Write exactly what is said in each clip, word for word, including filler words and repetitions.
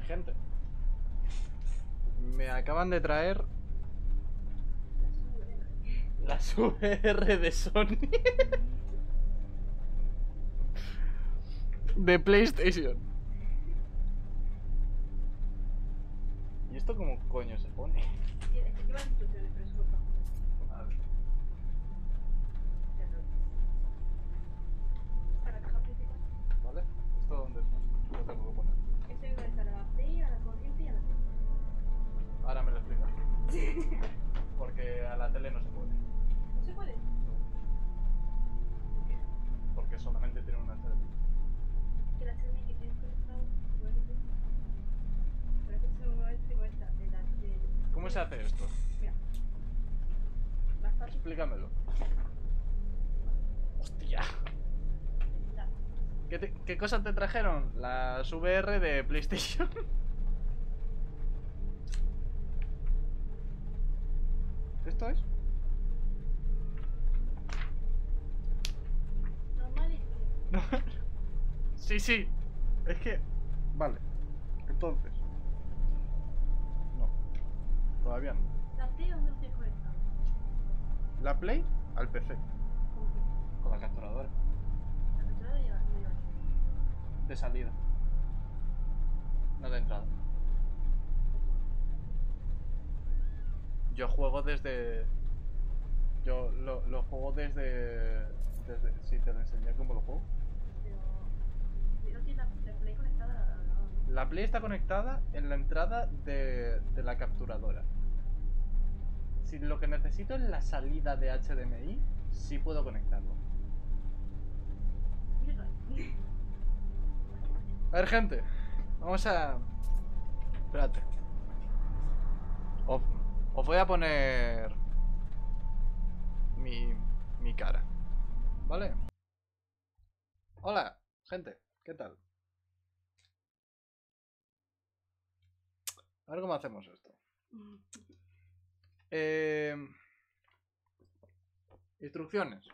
Gente, me acaban de traer las V R de Sony de PlayStation. ¿Y esto cómo coño se pone? Lleva instrucciones, pero es súper fácil. A ver. Está la caja principal. ¿Vale? ¿Esto dónde lo tengo que poner? Eso iba a estar a la Play, a la corriente y a la tele. Ahora me lo explicas. Porque a la tele no se puede. ¿No se puede? ¿Por qué? Porque solamente tiene una H D M I. Que la H D M I que tienes conectado, igual que tienes. Pero es que se me explico esta, de la de... ¿Cómo se hace esto? Mira. Más fácil. Explícamelo. Hostia. Dale. ¿Qué, te- ¿Qué cosas te trajeron? Las V R de PlayStation. ¿Esto es? Normal es que... No. Sí, sí. Es que... Vale. Entonces. No. Todavía no. ¿La T dónde lo tienes conectado? La Play al P C. ¿Cómo que? Con la capturadora. La capturadora lleva, no lleva. De salida. No de entrada. Yo juego desde... Yo lo, lo juego desde... desde... Sí, te lo enseñé cómo lo juego. Pero... No tienes la, la Play conectada a la... a la- La Play está conectada en la entrada de, de la capturadora. Si lo que necesito es la salida de H D M I, sí puedo conectarlo. Míralo ahí. A ver, gente. Vamos a... Espérate. Os, os voy a poner... Mi, mi cara. ¿Vale? Hola, gente. ¿Qué tal? A ver cómo hacemos esto. Eh, instrucciones.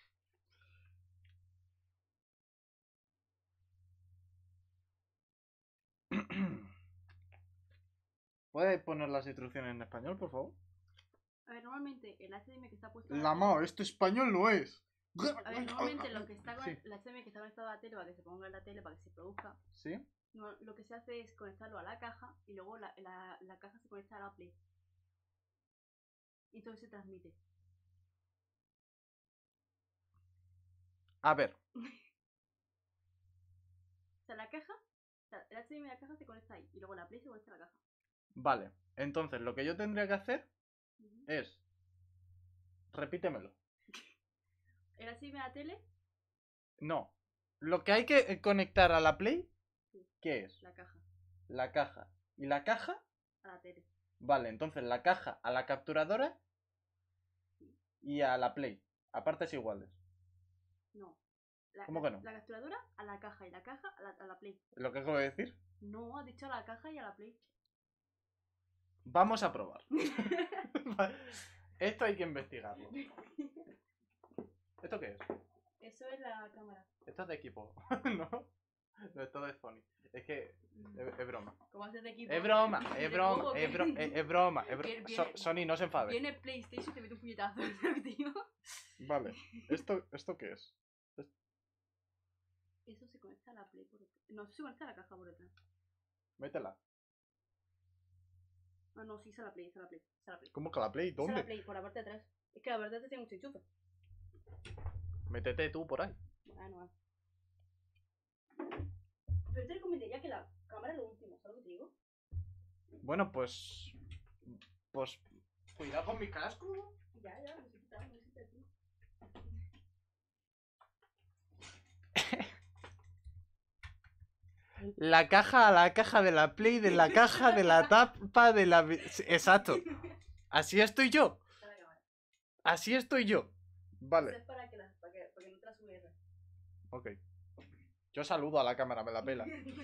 ¿Puedes poner las instrucciones en español, por favor? A ver, normalmente el H D M I que está puesto... La ma, esto español no es. A ver, normalmente lo que está con Sí. el H D M I que está conectado a la tele para que se ponga en la tele, para que se produzca, ¿Sí? no, lo que se hace es conectarlo a la caja y luego la, la, la caja se conecta a la Play. Y todo se transmite. A ver. O sea, la caja, o sea, el H D M I de la caja se conecta ahí y luego la Play se conecta a la caja. Vale. Entonces, lo que yo tendría que hacer Uh-huh. es... Repítemelo. El H D M I de la tele, No. Lo que hay que eh, conectar a la Play, sí, ¿qué es? la caja, La caja. ¿Y la caja? a la tele. Vale, entonces la caja a la capturadora y a la Play. A partes iguales. No. La, ¿Cómo la, que no? La capturadora a la caja y la caja a la, a la Play. ¿Lo que acabo de decir? No, ha dicho a la caja y a la Play. Vamos a probar. Esto hay que investigarlo. ¿Esto qué es? Eso es la cámara. Esto es de equipo. ¿No? No, esto es Sony. Es que es, es broma. ¿Cómo haces de equipo? Es broma, ¿De es broma, juego, es, qué? bro- es, es broma. Es bro- Viene- So- viene- Sony, no se enfade. Viene PlayStation y te mete un puñetazo, tío. Vale. ¿Esto, ¿Esto qué es? Eso se conecta a la Play por detrás. No, eso se conecta a la caja por detrás. Métela. Ah, no, sí, es a la Play, es a la Play. Es a la Play. ¿Cómo que la Play? Es a la ¿Dónde? Play, por la parte de atrás. Es que la parte de atrás tiene mucho enchufe. Métete tú por ahí. Bueno, bueno. Pero te recomendaría que la cámara es lo último, ¿sabes lo que te digo? Bueno, pues... Pues... Cuidado con mi casco. Ya, ya, no sé qué tal, no sé qué tal. La caja a la caja de la Play, de la caja de la tapa de la... vi- Exacto. Así estoy yo. Está la cámara. Así estoy yo. Eso Vale. es para que, la, para que, para que no te la sube. Ok. Yo saludo a la cámara, me la pela.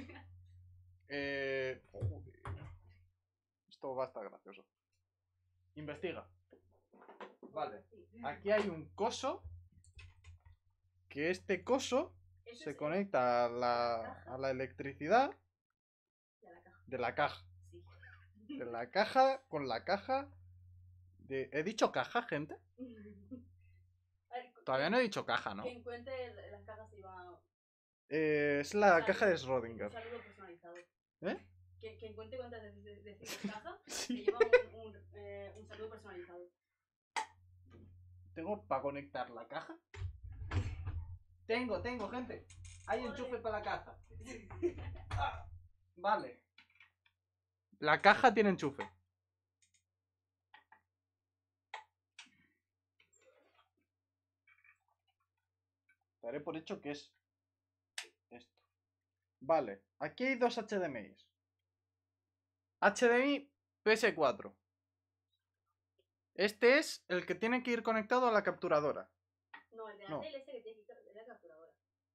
Eh... Joder. Esto va a estar gracioso. Investiga. Vale. Aquí hay un coso. Que este coso Eso se es- conecta a la, a la electricidad y a la caja. De la caja. Sí. De la caja con la caja de... ¿He dicho caja, gente? A ver, Todavía no he dicho caja, ¿no? que encuentre las cajas y va... Eh, es la Un caja de saludo- Schrödinger. Un saludo personalizado. ¿Eh? Que, que encuentre cuántas veces decir caja, Sí. que lleva un, un, eh, un saludo personalizado. ¿Tengo para conectar la caja? Tengo, tengo, gente. Hay Joder. enchufe para la caja. Ah, vale. La caja tiene enchufe. Daré por hecho que es esto. Vale, aquí hay dos H D M Is. H D M I P S cuatro. Este es el que tiene que ir conectado a la capturadora. No, el de la No. tele ese que tiene que ir de la capturadora.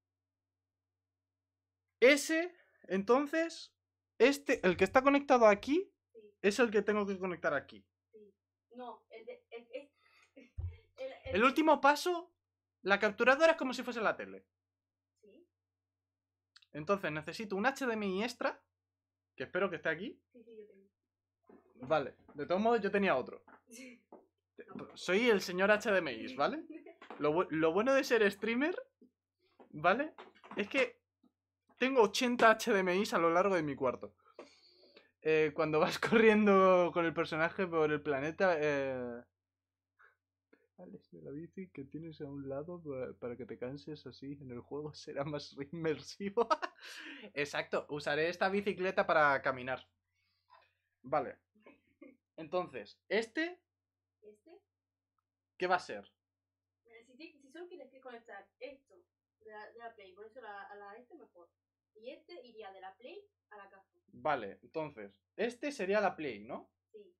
Ese, entonces, este, el que está conectado aquí, Sí, es el que tengo que conectar aquí. sí. No, el de... El, el, el, el- El último paso, la capturadora es como si fuese la tele. Sí, Entonces necesito un H D M I extra, que espero que esté aquí. sí, sí, yo tengo. Vale, de todos modos yo tenía otro. Soy el señor H D M I, ¿vale? Lo, bu- lo bueno de ser streamer, ¿vale? Es que tengo ochenta H D M Is a lo largo de mi cuarto. Eh, cuando vas corriendo con el personaje por el planeta, eh... Alex de la bici que tienes a un lado pa- para que te canses así en el juego será más inmersivo. Exacto, usaré esta bicicleta para caminar. Vale. Entonces, ¿este Este, qué va a ser? mira, si, ti- si solo quieres que conectar esto de la, de la Play, por eso la, a la este mejor. Y este iría de la Play a la caja. Vale, entonces, este sería la Play, ¿no? Sí.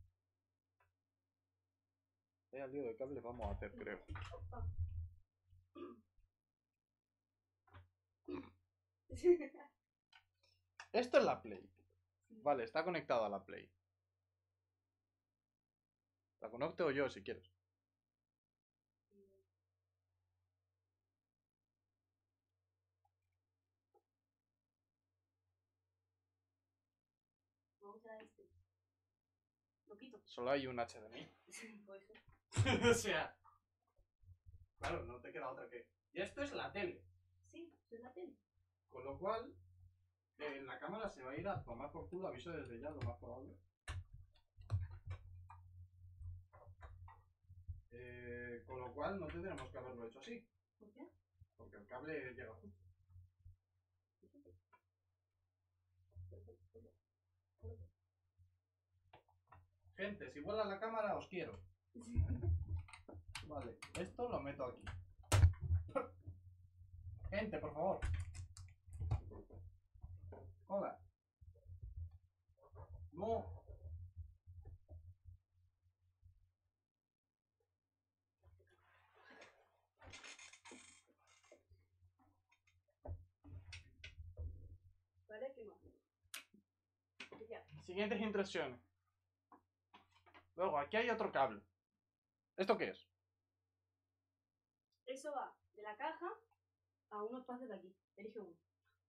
Vaya lío de cables vamos a hacer, creo. Opa. Esto es la Play. Vale, está conectado a la Play. La conecto yo si quieres. Vamos a este. Lo quito. Solo hay un H D M I. Por eso. O sea... Claro, no te queda otra que... Y esto es la tele. Sí, es la tele. Con lo cual, eh, la cámara se va a ir a tomar por culo, aviso desde ya, lo más probable. Eh, con lo cual, no tendremos que haberlo hecho así. ¿Por qué? Porque el cable llega justo. Gente, si vuela la cámara, os quiero. Vale, esto lo meto aquí. Gente, por favor. Hola. No. ¿Vale? ¿Qué más? Ya. Siguientes impresiones. Luego, aquí hay otro cable. ¿Esto qué es? Eso va de la caja a unos pasos de aquí. Elige uno.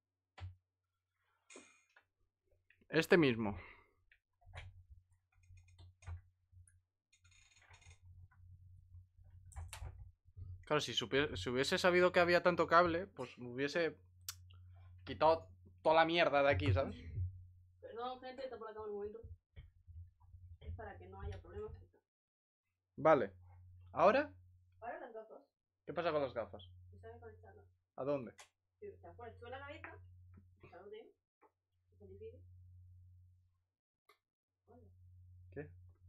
Este mismo. Claro, si, supie- si hubiese sabido que había tanto cable, pues me hubiese quitado toda la mierda de aquí, ¿sabes? Perdón, gente, está por acá un momento. Es para que no haya problemas. Vale. ¿Ahora? Ahora las gafas. ¿Qué pasa con las gafas? ¿No sabes conectarlas? ¿A dónde? Sí, te las pones tú en la cabeza. Ya lo tengo. Se divide. Hola. ¿Qué?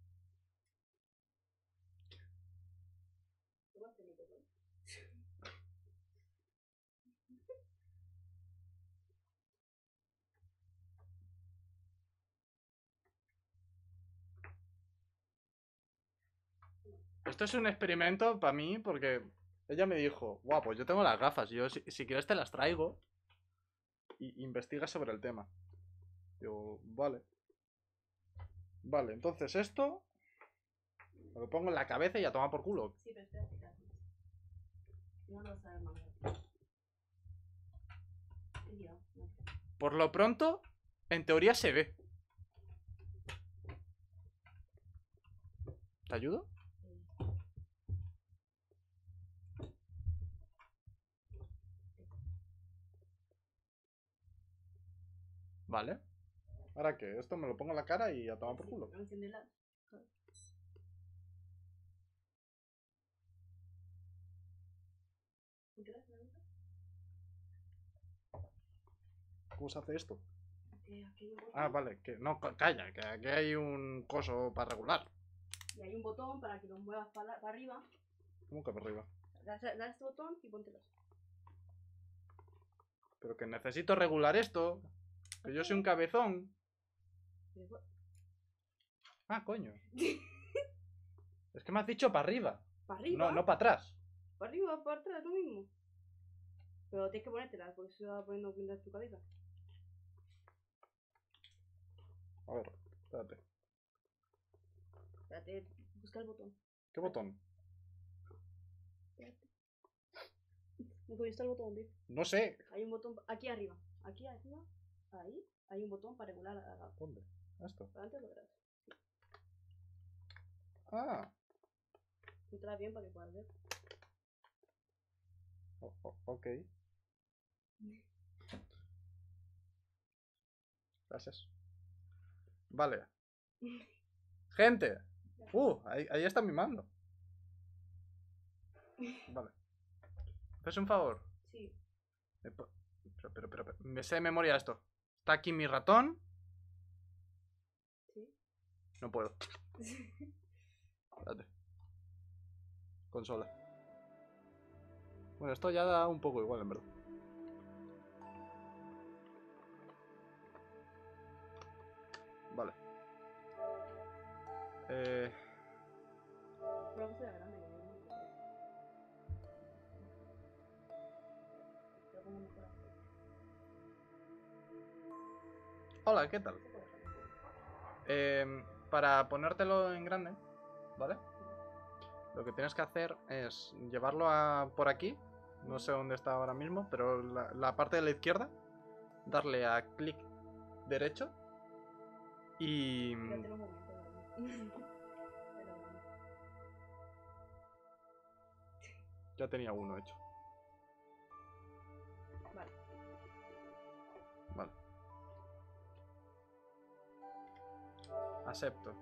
¿Cómo has tenido, no? Esto es un experimento para mí porque ella me dijo, guau, pues yo tengo las gafas, yo si, si quieres te las traigo y investiga sobre el tema. Digo, vale. Vale, entonces esto me lo pongo en la cabeza y a tomar por culo. Sí, pero espérate, claro. No lo vas a ver más. He liado, no. Por lo pronto, En teoría se ve. ¿Te ayudo? Vale. ¿Ahora qué? Esto me lo pongo en la cara y a tomar por culo. Enciéndela. ¿Cómo se hace esto? Eh, aquí hay un botón. Ah, vale. Que no, ca- calla, que aquí hay un coso para regular. Y hay un botón para que los muevas para, para arriba. ¿Cómo que para arriba? Da, da este botón y póntelos. Pero que necesito regular esto. Que yo soy un cabezón. Ah, coño. Es que me has dicho para arriba. ¿Para arriba? No, no para atrás. Para arriba, para atrás, lo mismo. Pero tienes que ponértela, porque se va poniendo en tu cabeza. A ver, espérate. Espérate, busca el botón. ¿Qué botón? Espérate. ¿Dónde está el botón, tío? No sé. Hay un botón aquí arriba. Aquí arriba. Ahí. Hay un botón para regular a la... ¿Dónde? Esto. Para adelante o para atrás. Ah. Entra bien para que puedas ver. Oh, oh, ok. Gracias. Vale. Gente. Uh, ahí, ahí está mi mando. Vale. ¿Haces un favor? Sí. Me po- Pero, pero, pero, pero, me sé de memoria esto. Está aquí mi ratón. Sí. No puedo. Espérate. Consola. Bueno, esto ya da un poco igual, en verdad. Vale. Eh... Pero que sea grande, que no me acuerdo. Lo pongo mejor así. Hola, ¿qué tal? Se puede dejar. Eh, para ponértelo en grande, ¿vale? Lo que tienes que hacer es llevarlo a por aquí. No sé dónde está ahora mismo, pero la, la parte de la izquierda. Darle a clic derecho. Y... Espérate un momento. Pero... Ya tenía uno hecho. Vale. Vale. Acepto.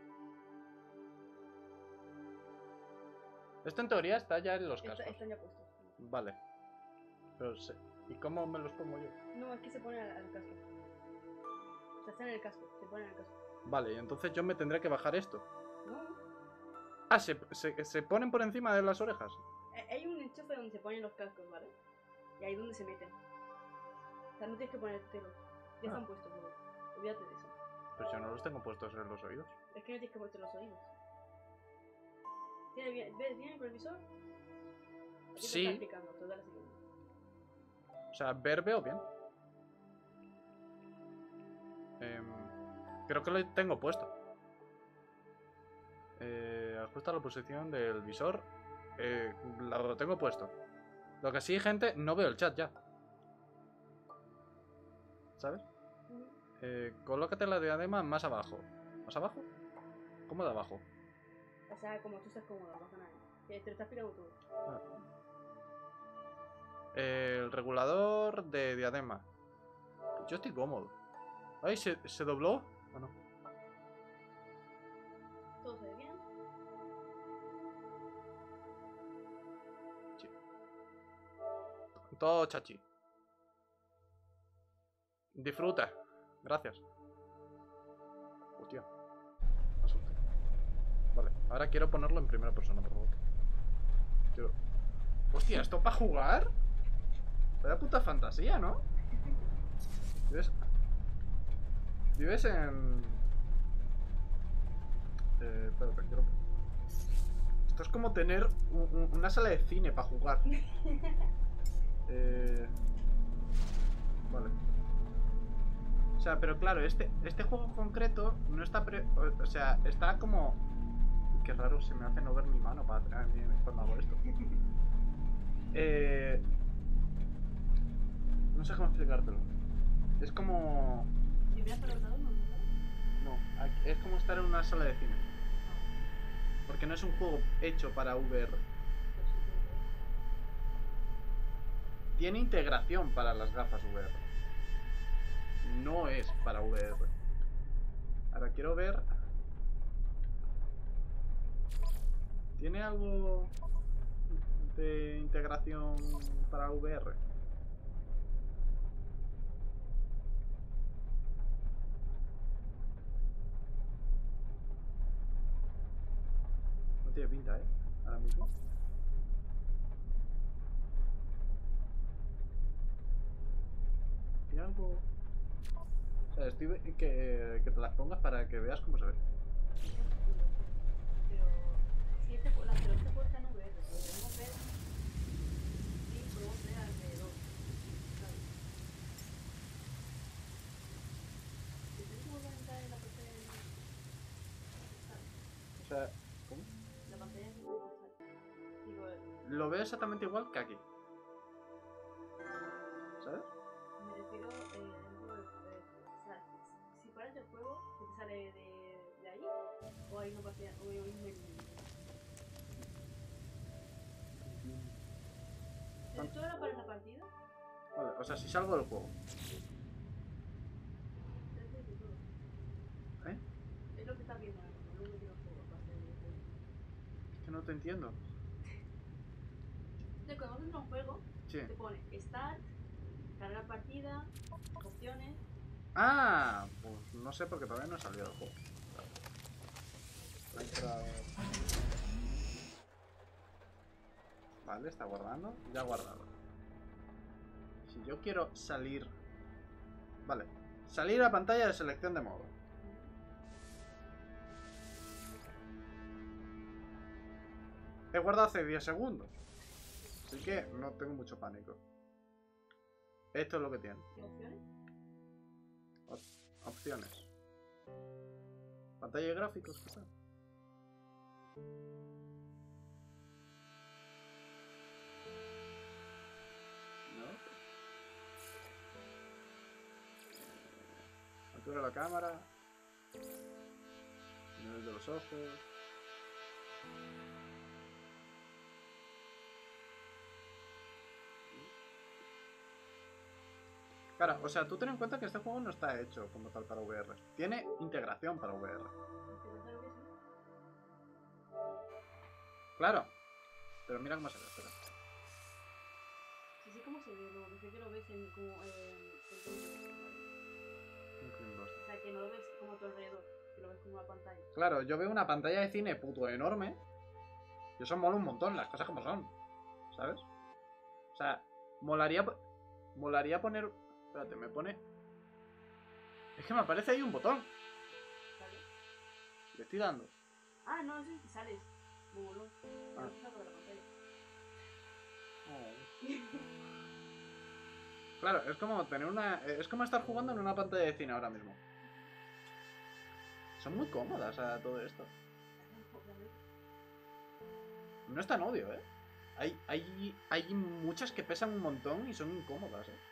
Esto en teoría está ya en los Está- cascos. están ya puestos. Vale. Pero sé. ¿Y cómo me los pongo yo? No, es que se pone al, al casco. O sea, están en el casco. Se ponen en el casco. Vale, entonces yo me tendré que bajar esto. No. Ah, se, se, se ponen por encima de las orejas. Eh, Hay un enchufe donde se ponen los cascos, ¿vale? Y ahí es donde se meten. O sea, no tienes que ponértelos. Ya Ah. están puestos, luego. Olvídate de eso. Pues yo no los tengo puestos en los oídos. Es que no tienes que ponerte los oídos. ¿Tiene bien, ¿ves bien con el visor? Aquí te Sí. está explicando, te da la siguiente. O sea, ver veo bien. Em, creo que lo tengo puesto. Eh, ajusta la posición del visor. Eh, lo tengo puesto. Lo que sí, gente, no veo el chat ya. ¿Sabes? Ujú. Eh, colócate la diadema más abajo. ¿Más abajo? ¿Cómo de abajo? O sea, como tú estás cómodo, no pasa nada. Te, te lo estás explicando tú. Ah. Eh, el regulador de diadema. Yo estoy cómodo. Ay, ¿se, se dobló? Ah, no. Todo se ve bien. Sí. Todo chachi. Disfruta. Gracias. Hostia. Me asusté. Vale, ahora quiero ponerlo en primera persona, por favor. Quiero... Hostia, ¿esto para jugar? Vaya puta fantasía, ¿no? Vives... Vives en... Eh, espérate, quiero... Esto es como tener un- un- una sala de cine para jugar. Eh... Vale. O sea, pero claro, este, este juego concreto no está... Pre... O sea, está como... Qué raro, se me hace no ver mi mano para atrás cuando hago esto. Eh... No sé cómo explicártelo. Es como... ¿Y miras para el lado? No, no, No, aquí- es como estar en una sala de cine. Porque no es un juego hecho para V R. Tiene integración para las gafas V R. No es para V R. Ahora quiero ver... ¿Tiene algo de integración para V R? No tiene pinta, ¿eh? Ahora mismo. ¿Tiene algo...? O sea, estoy... Que, que te las pongas para que veas cómo se ve. Pero si este, la pero este juego está en V R, lo podemos ver y podemos ver alrededor. ¿Sabes? Si tienes que volver a entrar en la pantalla de ¿sabes? O sea, ¿cómo? La pantalla de ¿sabes? Digo, Lo veo exactamente igual que aquí. ¿Sabes? me refiero eh, dentro del eh, o sea, si, si paras el juego, ¿qué te sale de, de ahí? O hay una pantalla, o hay un menú. ¿Tú tú ahora paras la partida? Vale, o sea, si salgo del juego. Es lo que todo. ¿Eh? Es lo que estás viendo ahora mismo, luego quiero juego, aparte del juego. Es que no te entiendo. Entonces, cuando entras a un juego, Sí. te pone Start, cargar partida, opciones. Ah, pues no sé porque todavía no he salido del juego. Minecraft. Vale, está guardando. Ya ha guardado. Si yo quiero salir... Vale. Salir a pantalla de selección de modo. He guardado hace diez segundos. Así que no tengo mucho pánico. Esto es lo que tiene. ¿Qué opciones? Op- opciones. Pantalla de gráficos, quizá. No. Altura de la cámara. Nivel de los ojos. Claro, o sea, tú ten en cuenta que este juego no está hecho como tal para V R. Tiene integración para V R. ¿Te lo que sí? Claro. Pero mira cómo se ve, espera. Sí, sí, ¿cómo se ve? No, que sé que lo ves en como eh, en tu- Incluyen dos. o sea, que no lo ves como a tu alrededor, que lo ves como una pantalla. Claro, yo veo una pantalla de cine puto enorme. Y eso mola un montón, las cosas como son. ¿Sabes? O sea, molaría... po- Molaría poner... Espérate, me pone... Es que me aparece ahí un botón. ¿Sale? Le estoy dando. Ah, no, sí, sales. No, no. Ah. No salgo de la pantalla. Claro, es como tener una... Es como estar jugando en una pantalla de cine ahora mismo. Son muy cómodas a todo esto. No es tan odio, ¿eh? Hay, hay, hay muchas que pesan un montón y son incómodas, ¿eh?